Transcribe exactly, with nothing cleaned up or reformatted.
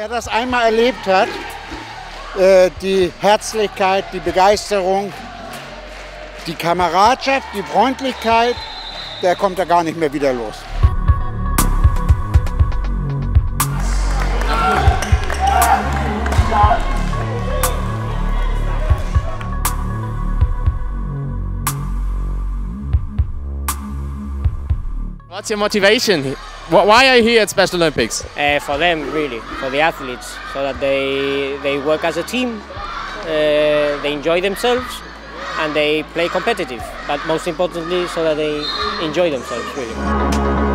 Wer das einmal erlebt hat, die Herzlichkeit, die Begeisterung, die Kameradschaft, die Freundlichkeit, der kommt da gar nicht mehr wieder los. What's your motivation? Why are you here at Special Olympics? Uh, for them, really, for the athletes, so that they they work as a team, uh, they enjoy themselves, and they play competitive. But most importantly, so that they enjoy themselves, really.